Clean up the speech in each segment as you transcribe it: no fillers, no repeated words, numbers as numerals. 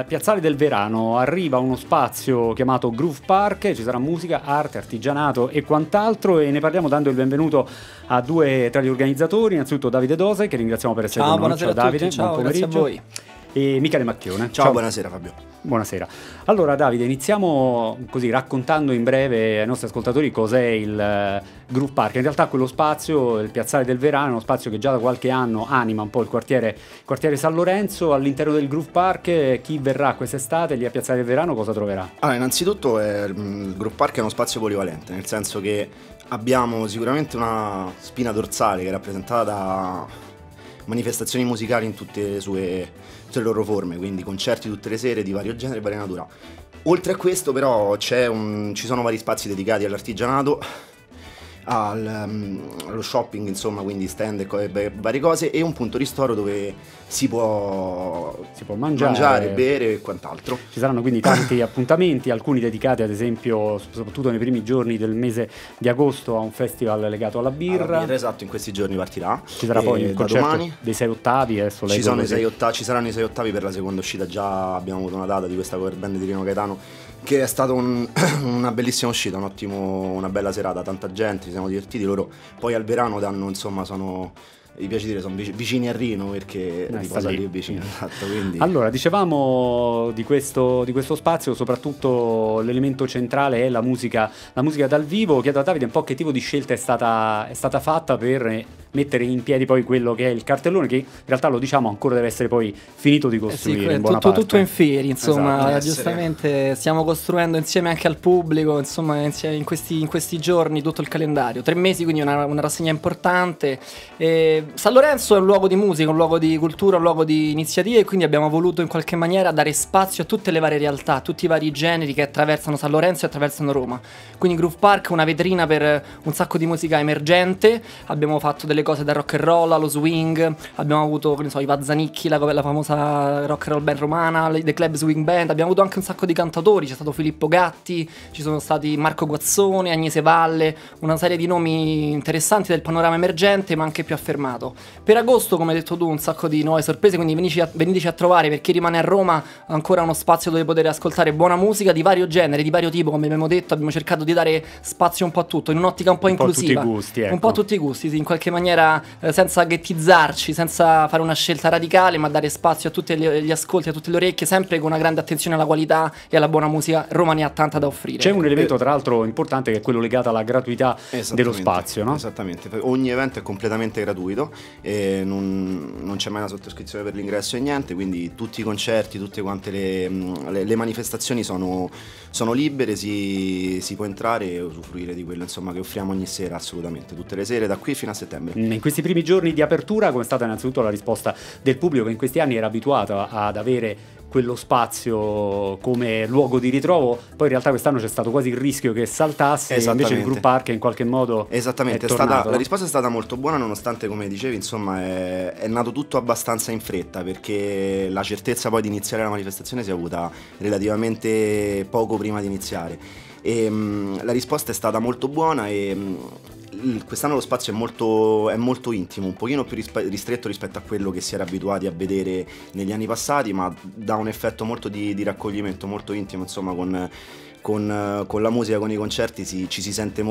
Piazzale del Verano arriva uno spazio chiamato Groove Park, ci sarà musica, arte, artigianato e quant'altro, e ne parliamo dando il benvenuto a due tra gli organizzatori. Innanzitutto Davide Dose, che ringraziamo per essere con noi. Ciao Davide, buon pomeriggio. Grazie a voi. E Michele Macchione. Ciao, buonasera Fabio. Buonasera. Allora Davide, iniziamo così raccontando in breve ai nostri ascoltatori cos'è il Groove Park. In realtà quello spazio, il Piazzale del Verano, è uno spazio che già da qualche anno anima un po' il quartiere San Lorenzo. All'interno del Groove Park chi verrà quest'estate lì a Piazzale del Verano cosa troverà? Allora, innanzitutto il Groove Park è uno spazio polivalente, nel senso che abbiamo sicuramente una spina dorsale che è rappresentata da manifestazioni musicali in tutte le loro forme, quindi concerti tutte le sere di vario genere e varia natura. Oltre a questo però ci sono vari spazi dedicati all'artigianato, allo shopping, insomma, quindi stand e varie cose, e un punto ristoro dove si può mangiare, bere e quant'altro. Ci saranno quindi tanti appuntamenti, alcuni dedicati ad esempio soprattutto nei primi giorni del mese di agosto a un festival legato alla birra. Esatto, in questi giorni partirà. Ci sarà poi il concerto domani dei 6 ottavi. Adesso ci saranno i 6 ottavi per la seconda uscita. Già abbiamo avuto una data di questa cover band di Rino Gaetano, che è stata una bellissima uscita, una bella serata, tanta gente, ci siamo divertiti. Loro poi al Verano danno, insomma, mi piace dire, sono vicini a Rino, perché riposa lì vicino, esatto, quindi. Allora, dicevamo di questo spazio, soprattutto l'elemento centrale è la musica dal vivo. Chiedo a Davide un po' che tipo di scelta è stata fatta per mettere in piedi poi quello che è il cartellone, che in realtà, lo diciamo, ancora deve essere poi finito di costruire, in buona parte. Tutto in fieri, insomma, esatto, giustamente stiamo costruendo insieme anche al pubblico, insomma, in questi giorni tutto il calendario, 3 mesi, quindi una rassegna importante. San Lorenzo è un luogo di musica, un luogo di cultura, un luogo di iniziative, e quindi abbiamo voluto in qualche maniera dare spazio a tutte le varie realtà, a tutti i vari generi che attraversano San Lorenzo e attraversano Roma. Quindi Groove Park è una vetrina per un sacco di musica emergente. Abbiamo fatto delle cose dal rock and roll allo swing, abbiamo avuto, che ne so, i Vazzanicchi, la famosa rock and roll band romana, The Club Swing Band. Abbiamo avuto anche un sacco di cantatori, c'è stato Filippo Gatti, ci sono stati Marco Guazzone, Agnese Valle, una serie di nomi interessanti del panorama emergente ma anche più affermato. Per agosto, come hai detto tu, un sacco di nuove sorprese, quindi veniteci a trovare. Per chi rimane a Roma, ancora uno spazio dove poter ascoltare buona musica di vario genere, di vario tipo, come abbiamo detto. Abbiamo cercato di dare spazio un po' a tutto, in un'ottica un po' inclusiva, tutti i gusti, ecco. Un po' a tutti i gusti, sì, in qualche maniera, senza ghettizzarci, senza fare una scelta radicale, ma dare spazio a tutti gli ascolti, a tutte le orecchie, sempre con una grande attenzione alla qualità e alla buona musica. Roma ne ha tanta da offrire. C'è un elemento tra l'altro importante, che è quello legato alla gratuità dello spazio, no? Esattamente, ogni evento è completamente gratuito e non c'è mai una sottoscrizione per l'ingresso e niente, quindi tutti i concerti, tutte quante le manifestazioni sono libere, si può entrare e usufruire di quello, insomma, che offriamo ogni sera, assolutamente, tutte le sere da qui fino a settembre. In questi primi giorni di apertura, come è stata innanzitutto la risposta del pubblico, che in questi anni era abituato ad avere quello spazio come luogo di ritrovo? Poi in realtà quest'anno c'è stato quasi il rischio che saltasse, e invece il Groove Park in qualche modo esattamente è tornato. La risposta è stata molto buona, nonostante, come dicevi, insomma, è nato tutto abbastanza in fretta, perché la certezza poi di iniziare la manifestazione si è avuta relativamente poco prima di iniziare, e la risposta è stata molto buona, e quest'anno lo spazio è molto intimo, un pochino più ristretto rispetto a quello che si era abituati a vedere negli anni passati, ma dà un effetto molto di raccoglimento, molto intimo, insomma, con la musica, con i concerti ci si sente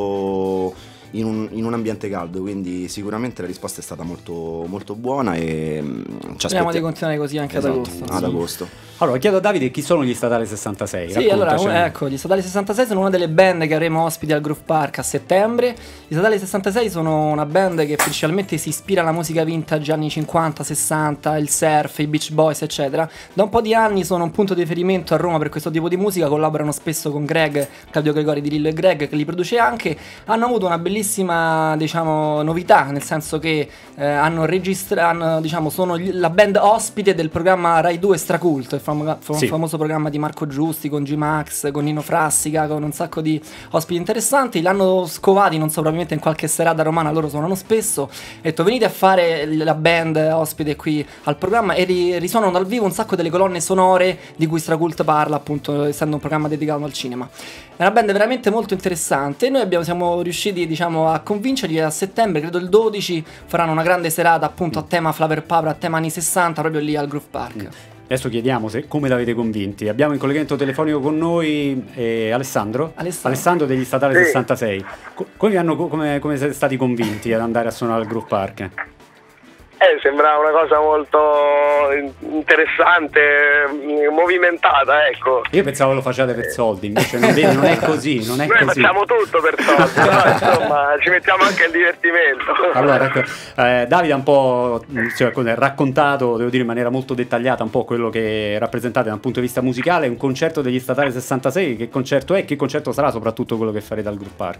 molto in un ambiente caldo, quindi sicuramente la risposta è stata molto, molto buona, e speriamo di continuare così anche ad agosto. Allora, chiedo a Davide chi sono gli Statali 66. Sì, allora, ecco, gli Statali 66 sono una delle band che avremo ospiti al Groove Park a settembre. Gli Statali 66 sono una band che principalmente si ispira alla musica vintage anni 50, 60, il surf, i Beach Boys, eccetera. Da un po' di anni sono un punto di riferimento a Roma per questo tipo di musica, collaborano spesso con Claudio Gregori di Lillo e Greg, che li produce anche. Hanno avuto una bellissima, diciamo, novità, nel senso che hanno registrato, diciamo, sono la band ospite del programma Rai 2 Straculto, il famoso programma di Marco Giusti con G-Max, con Nino Frassica, con un sacco di ospiti interessanti. L'hanno scovati, non so, probabilmente in qualche serata romana, loro suonano spesso. Ho detto venite a fare la band ospite qui al programma, e risuonano dal vivo un sacco delle colonne sonore di cui Stracult parla, appunto, essendo un programma dedicato al cinema. È una band veramente molto interessante. Noi siamo riusciti, diciamo, a convincerli. A settembre, credo il 12, faranno una grande serata, appunto, a tema Flower Power, a tema anni 60, proprio lì al Groove Park. Adesso chiediamo come l'avete convinti. Abbiamo in collegamento telefonico con noi Alessandro degli Statale 66. Come siete stati convinti ad andare a suonare al Groove Park? Sembra una cosa molto interessante, movimentata, ecco. Io pensavo lo facciate per soldi, invece non è così, non è Noi così. facciamo tutto per soldi, però insomma ci mettiamo anche il divertimento. Allora, ecco, Davide ha un po' raccontato, devo dire in maniera molto dettagliata, un po' quello che rappresentate dal punto di vista musicale. Un concerto degli Statali 66, che concerto è? Che concerto sarà soprattutto quello che farete al Groove Park?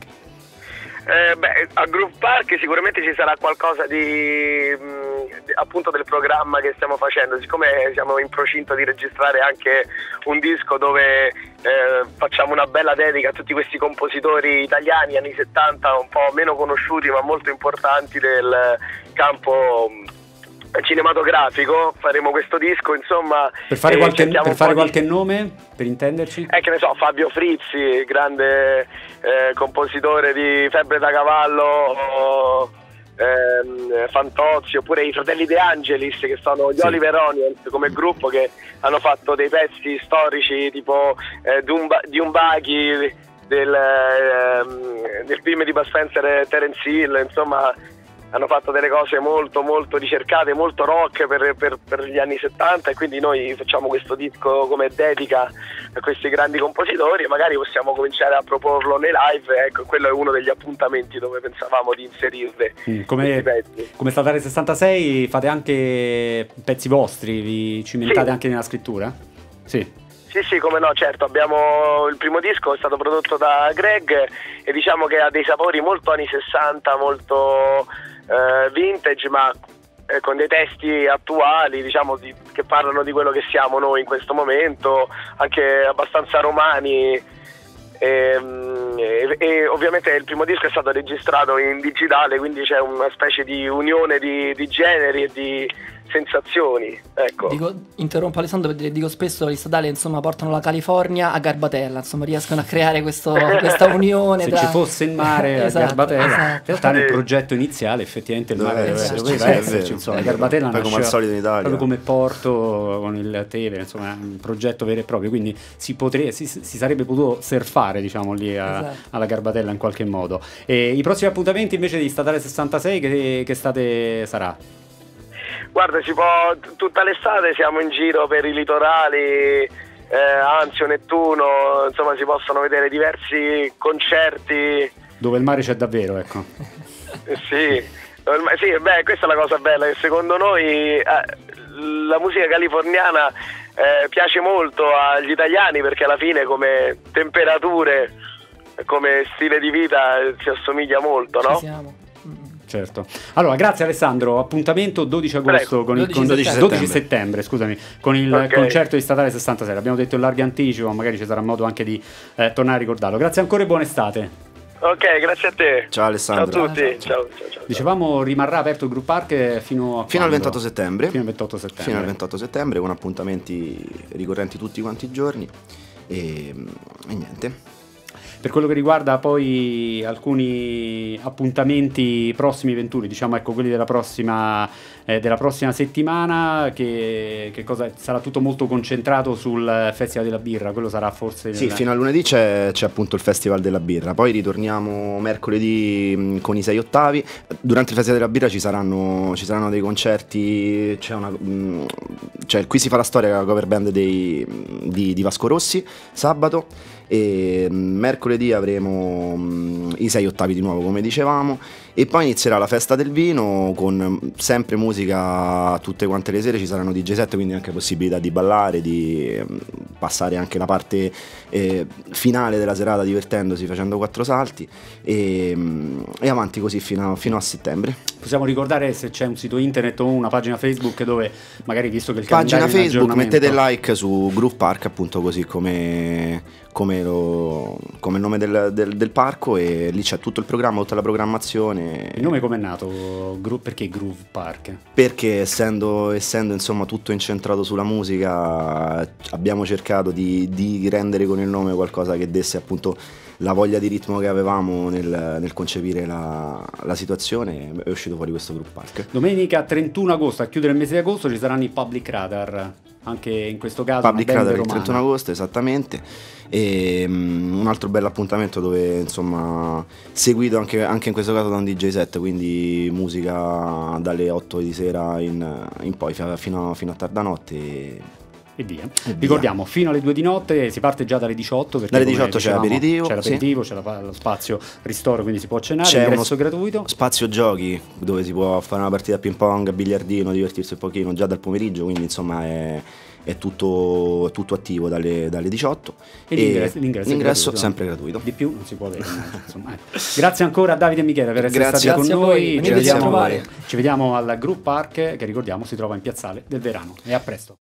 Al Groove Park sicuramente ci sarà qualcosa appunto del programma che stiamo facendo, siccome siamo in procinto di registrare anche un disco dove facciamo una bella dedica a tutti questi compositori italiani anni 70 un po' meno conosciuti ma molto importanti del campo cinematografico. Faremo questo disco, insomma, per fare qualche nome, per intenderci, che ne so, Fabio Frizzi, grande compositore di Febbre da Cavallo, Fantozzi, oppure i Fratelli De Angelis, che sono gli Oliver Onions come gruppo, che hanno fatto dei pezzi storici tipo di un Baghi, del film di Bud Spencer e Terence Hill, insomma hanno fatto delle cose molto molto ricercate, molto rock per gli anni 70, e quindi noi facciamo questo disco come dedica a questi grandi compositori e magari possiamo cominciare a proporlo nei live. Ecco, quello è uno degli appuntamenti dove pensavamo di inserirle questi pezzi. Come Statale 66 fate anche pezzi vostri, vi cimentate anche nella scrittura? Sì, come no, certo. Abbiamo il primo disco, è stato prodotto da Greg e diciamo che ha dei sapori molto anni 60, molto vintage, ma con dei testi attuali, diciamo, che parlano di quello che siamo noi in questo momento, anche abbastanza romani. E ovviamente il primo disco è stato registrato in digitale, quindi c'è una specie di unione di generi e di sensazioni, ecco. Interrompo Alessandro per dire, dico spesso gli Statali insomma portano la California a Garbatella, insomma riescono a creare questa unione. Se ci fosse il mare a Garbatella, in realtà nel progetto iniziale effettivamente il mare doveva esserci, insomma, Garbatella poi come al solito in Italia, proprio come porto con il Teve, insomma un progetto vero e proprio, quindi si sarebbe potuto surfare, diciamo, lì alla Garbatella in qualche modo. E i prossimi appuntamenti invece di Statale 66 che estate sarà? Guarda, tutta l'estate siamo in giro per i litorali, Anzio, Nettuno, insomma si possono vedere diversi concerti. Dove il mare c'è davvero, ecco. Sì, questa è la cosa bella, che secondo noi la musica californiana piace molto agli italiani, perché alla fine come temperature, come stile di vita si assomiglia molto, no? Ci siamo. Certo. Allora, grazie Alessandro. Appuntamento 12 agosto con 12 settembre, scusami, con il concerto di Statale 66. Abbiamo detto in largo anticipo, magari ci sarà modo anche di tornare a ricordarlo. Grazie ancora e buona estate. Ok, grazie a te. Ciao Alessandro. Ciao a tutti. Ciao. Dicevamo, rimarrà aperto il Groove Park fino al 28 settembre. Fino al 28 settembre, con appuntamenti ricorrenti tutti quanti i giorni. E niente. Per quello che riguarda poi alcuni appuntamenti prossimi venturi, diciamo, ecco, quelli della prossima settimana, che cosa sarà tutto molto concentrato sul Festival della Birra, quello sarà forse... Sì, fino a lunedì c'è appunto il Festival della Birra, poi ritorniamo mercoledì con i 6 ottavi. Durante il Festival della Birra ci saranno dei concerti, qui si fa la storia, la cover band di Vasco Rossi, sabato, e mercoledì avremo i 6 ottavi di nuovo, come dicevamo, e poi inizierà la festa del vino con sempre musica tutte quante le sere. Ci saranno DJ set, quindi anche possibilità di ballare, di passare anche la parte finale della serata divertendosi, facendo 4 salti e avanti così fino a settembre. Possiamo ricordare se c'è un sito internet o una pagina Facebook dove magari, visto che il pagina calendario Facebook, mettete like su Groove Park, appunto, così come il nome del parco, e lì c'è tutto il programma, tutta la programmazione. Il nome com'è nato? Perché Groove Park? Perché essendo insomma tutto incentrato sulla musica, abbiamo cercato di rendere con il nome qualcosa che desse appunto la voglia di ritmo che avevamo nel concepire la situazione, è uscito fuori questo Group Park. Domenica 31 agosto, a chiudere il mese di agosto, ci saranno i Public Radar, anche in questo caso Public una band Radar il romana. 31 agosto, esattamente, e un altro bel appuntamento dove insomma seguito anche in questo caso da un DJ set, quindi musica dalle 8 di sera in poi fino a tarda notte. E via. Ricordiamo, fino alle 2 di notte si parte già dalle 18, perché dalle 18 c'è l'aperitivo, c'è lo spazio ristoro, quindi si può cenare, c'è ingresso gratuito. Spazio giochi dove si può fare una partita a ping pong, a biliardino, divertirsi un pochino già dal pomeriggio, quindi insomma è tutto attivo dalle 18 e l'ingresso è sempre gratuito. Di più non si può avere. Insomma. Grazie ancora a Davide e Michele per essere stati con noi. Ci vediamo al Group Park, che ricordiamo si trova in Piazzale del Verano. E a presto.